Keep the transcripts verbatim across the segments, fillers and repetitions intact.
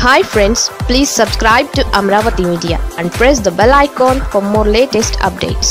Hi friends, please subscribe to Amaravathi Media and press the bell icon for more latest updates.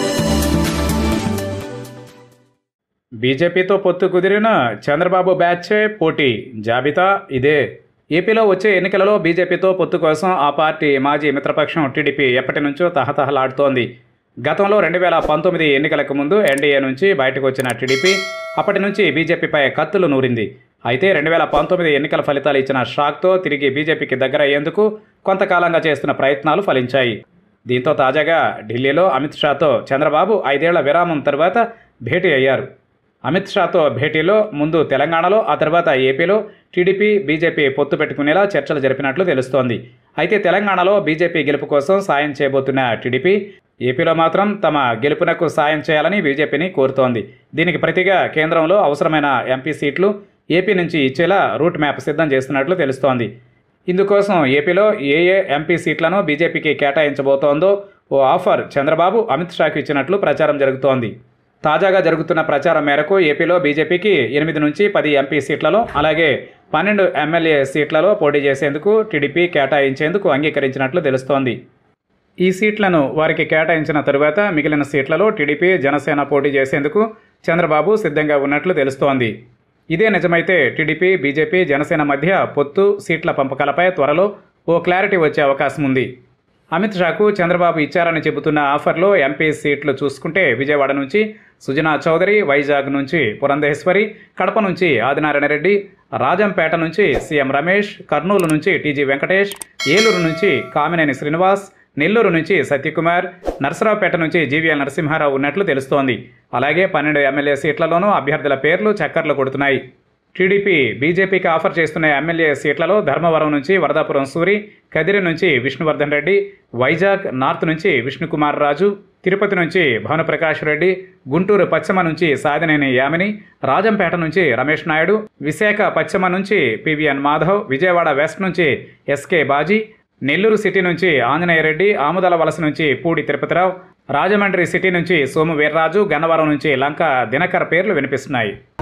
బీజేపీతో పొత్తు కుదిరిన చంద్రబాబు బ్యాచే పోటీ జాబితా ఇదే. ఏపీలో వచ్చే ఎన్నికలలో బీజేపీతో పొత్తు కోసం ఆ పార్టీ మాజీ మిత్రపక్షం టీడీపీ ఎప్పటి నుంచో తహతహలాడుతోంది. గతంలో రెండు వేల పంతొమ్మిది ఎన్నికలకు ముందు ఎన్డీఏ నుంచి బయటకు వచ్చిన టీడీపీ అప్పటి నుంచి బీజేపీపై కత్తులు నూరింది. అయితే రెండు వేల పంతొమ్మిది ఎన్నికల ఫలితాలు ఇచ్చిన షాక్తో తిరిగి బీజేపీకి దగ్గర అయ్యేందుకు కొంతకాలంగా చేస్తున్న ప్రయత్నాలు ఫలించాయి. దీంతో తాజాగా ఢిల్లీలో అమిత్ షాతో చంద్రబాబు ఐదేళ్ల విరామం తర్వాత భేటీ అయ్యారు. అమిత్ షాతో భేటీలో ముందు తెలంగాణలో, ఆ తర్వాత ఏపీలో టీడీపీ బీజేపీ పొత్తు పెట్టుకునేలా చర్చలు జరిపినట్లు తెలుస్తోంది. అయితే తెలంగాణలో బీజేపీ గెలుపు కోసం సాయం చేయబోతున్న టీడీపీ ఏపీలో మాత్రం తమ గెలుపునకు సాయం చేయాలని బీజేపీని కోరుతోంది. దీనికి ప్రతిగా కేంద్రంలో అవసరమైన ఎంపీ సీట్లు ఏపీ నుంచి ఇచ్చేలా రూట్ మ్యాప్ సిద్ధం చేస్తున్నట్లు తెలుస్తోంది. ఇందుకోసం ఏపీలో ఏ ఏ ఎంపీ సీట్లను బీజేపీకి కేటాయించబోతోందో ఓ ఆఫర్ చంద్రబాబు అమిత్ షాకు ఇచ్చినట్లు ప్రచారం జరుగుతోంది. తాజాగా జరుగుతున్న ప్రచారం మేరకు ఏపీలో బీజేపీకి ఎనిమిది నుంచి పది ఎంపీ సీట్లలో, అలాగే పన్నెండు ఎమ్మెల్యే సీట్లలో పోటీ చేసేందుకు టీడీపీ కేటాయించేందుకు అంగీకరించినట్లు తెలుస్తోంది. ఈ సీట్లను వారికి కేటాయించిన తరువాత మిగిలిన సీట్లలో టీడీపీ, జనసేన పోటీ చేసేందుకు చంద్రబాబు సిద్ధంగా ఉన్నట్లు తెలుస్తోంది. ఇదే నిజమైతే టీడీపీ, బీజేపీ, జనసేన మధ్య పొత్తు, సీట్ల పంపకాలపై త్వరలో ఓ క్లారిటీ వచ్చే అవకాశం ఉంది. అమిత్ షాకు చంద్రబాబు ఇచ్చారని చెబుతున్న ఆఫర్లో ఎంపీ సీట్లు చూసుకుంటే విజయవాడ నుంచి సుజనా చౌదరి, వైజాగ్ నుంచి పురంధేశ్వరి, కడప నుంచి ఆదినారాయణ రెడ్డి, రాజంపేట నుంచి సీఎం రమేష్, కర్నూలు నుంచి టీజీ వెంకటేష్, ఏలూరు నుంచి కామినేని శ్రీనివాస్, నెల్లూరు నుంచి సత్యకుమార్, నరసరావుపేట నుంచి జీవీఎల్ నరసింహారావు ఉన్నట్లు తెలుస్తోంది. అలాగే పన్నెండు ఎమ్మెల్యే సీట్లలోనూ అభ్యర్థుల పేర్లు చక్కర్లు కొడుతున్నాయి. టీడీపీ బీజేపీకి ఆఫర్ చేస్తున్న ఎమ్మెల్యే సీట్లలో ధర్మవరం నుంచి వరదాపురం సూరి, కదిరి నుంచి విష్ణువర్ధన్ రెడ్డి, వైజాగ్ నార్త్ నుంచి విష్ణుకుమార్ రాజు, తిరుపతి నుంచి భానుప్రకాష్ రెడ్డి, గుంటూరు పశ్చిమ నుంచి సాదినేని యామిని, రాజంపేట నుంచి రమేష్ నాయుడు, విశాఖ పశ్చిమ నుంచి పివిఎన్ మాధవ్, విజయవాడ వెస్ట్ నుంచి ఎస్కే బాజీ, నెల్లూరు సిటీ నుంచి ఆంజనేయ రెడ్డి, ఆముదల వలస నుంచి పూడి తిరుపతిరావు, రాజమండ్రి సిటీ నుంచి సోము వీర్రాజు, గన్నవరం నుంచి లంక దినకర్ పేర్లు వినిపిస్తున్నాయి.